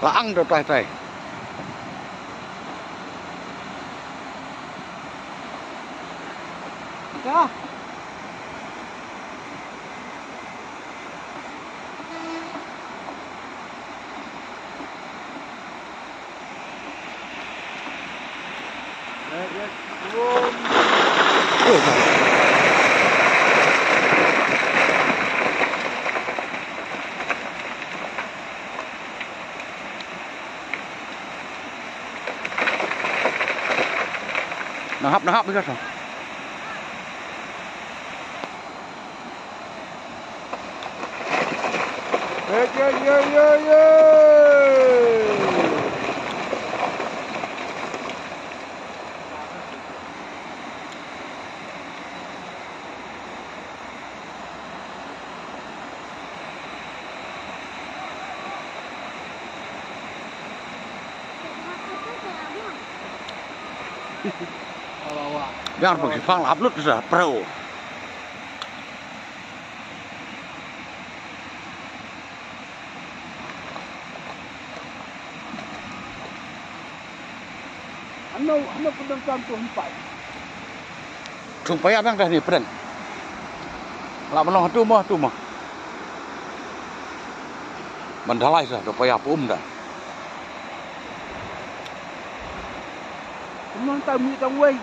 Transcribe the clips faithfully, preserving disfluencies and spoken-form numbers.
Laang dah tai-tai. Dah. Ya, turun. Oh, nahap-nahap juga sah. Ya, ya, ya, ya, ya. Jangan pakai fang upload sudah pro. Ano, ano pedang kantung empat. Supaya abang dah ni peren. Lah menolong tu mah tu mah. Mandalai sah supaya pum dah. Memang tak mi tang wei.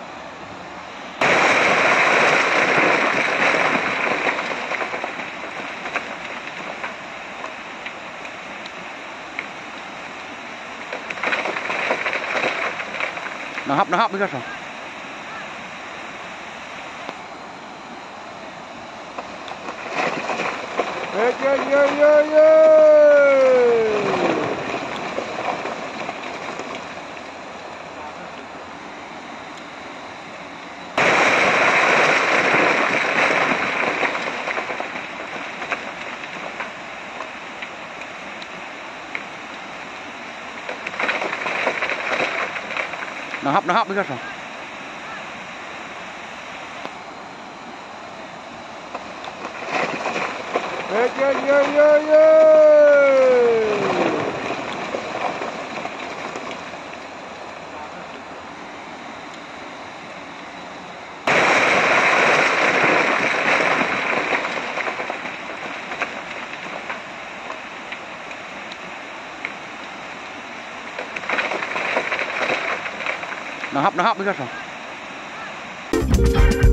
Nahap-nahap juga sah. Ya, ya, ya, ya, ya. Nahap-nahap juga sah. Ya, ya, ya, ya, ya. Nahap-nahap juga sah.